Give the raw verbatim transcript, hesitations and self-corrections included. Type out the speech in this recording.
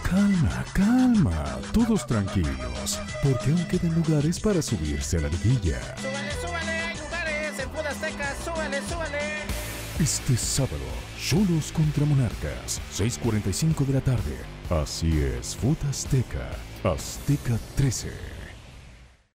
Calma, calma, todos tranquilos, porque aún quedan lugares para subirse a la liguilla. ¡Súbale, súbale! ¡Hay lugares en Fut Azteca! ¡Súbale, súbale! Este sábado, Xolos contra Monarcas, seis cuarenta y cinco de la tarde. Así es, Fut Azteca, Azteca trece.